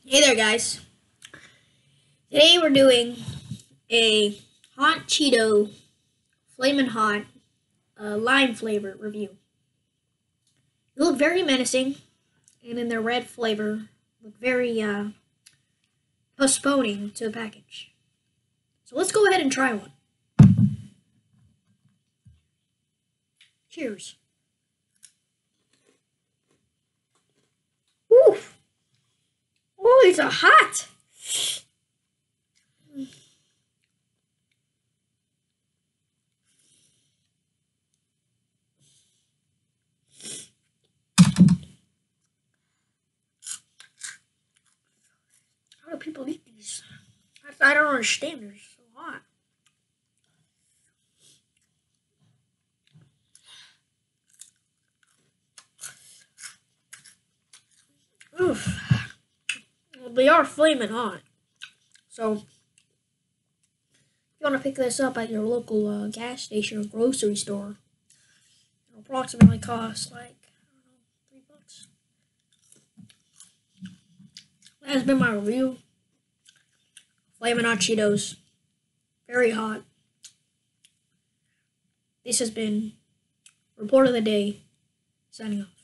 Hey there, guys. Today we're doing a hot Cheeto flamin' hot lime flavor review. They look very menacing, and in their red flavor, look very postponing to the package. So let's go ahead and try one. Cheers. Ooh! Oh, these are hot! How do people eat these? I don't understand. They're so hot. Oof. Well, they are flaming hot. So, if you want to pick this up at your local gas station or grocery store, it'll approximately cost like, I don't know, $3. That has been my review. Flamin' Hot Cheetos. Very hot. This has been Report of the Day, signing off.